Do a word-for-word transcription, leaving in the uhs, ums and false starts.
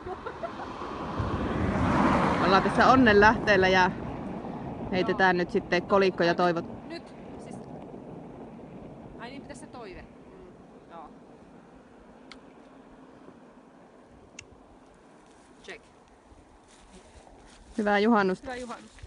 Ollaan tässä onnen lähteellä ja heitetään nyt sitten kolikko ja toivot. Nyt, siis... Ai niin, pitäisi se toive. Mm. Joo. Check. Hyvää juhannusta. Hyvää juhannusta.